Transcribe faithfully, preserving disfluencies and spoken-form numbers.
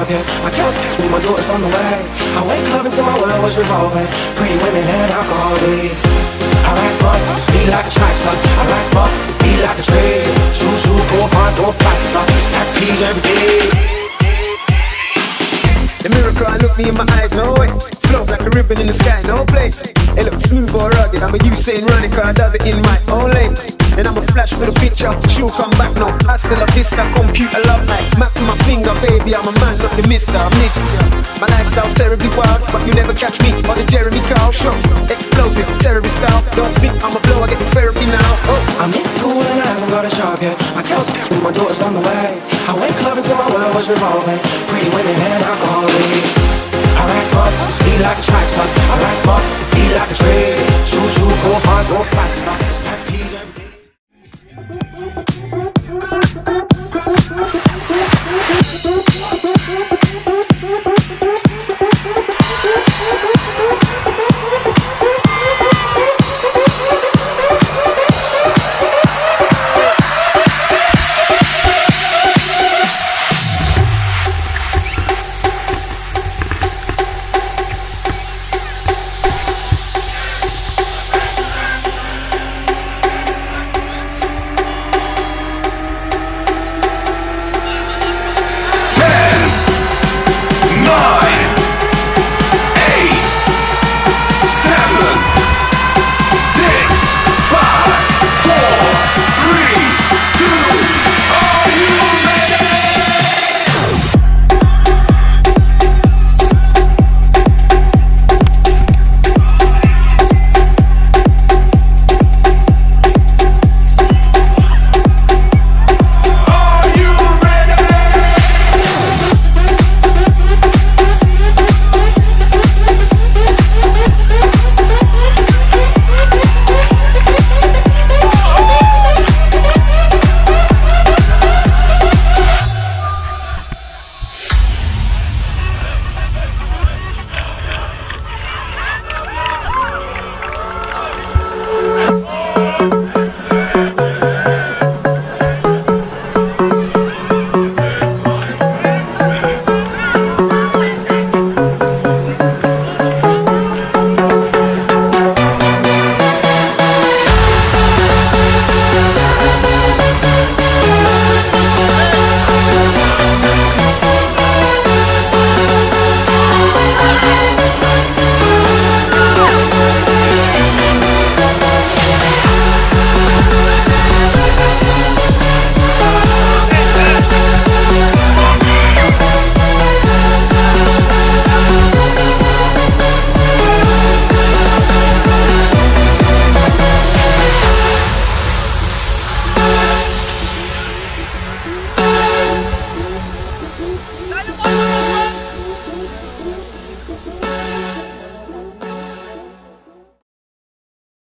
sharp yet. My girl's with my daughter's on the way. I wake up until my world was revolving. Pretty women and alcohol, babe. I ride smart, be like a tractor. I ride smart, be like a tree. Choo choo, go hard, go faster. Stack peas every day. The miracle, I look me in my eyes, no way. Float like a ribbon in the sky, no play. It looks smooth or rugged, I'm a Usain running car, I does it in my own lane. And I'm a flash for the picture, she'll come back now. I still a vista, computer love night. Map to my finger, baby, I'm a man, not the mister, I miss you. My lifestyle's terribly wild, but you never catch me on the Jeremy Kyle show. Explosive, terrorist style, don't think I'm a blow, I get therapy now. Oh. I miss school and I haven't got a job yet. My girl's with my daughter's on the way. I wake up until my world was revolving. Pretty women and alcohol, babe. I ride smart, be like a tractor. I ride smart, be like a tree. Choo choo, go hard, go faster.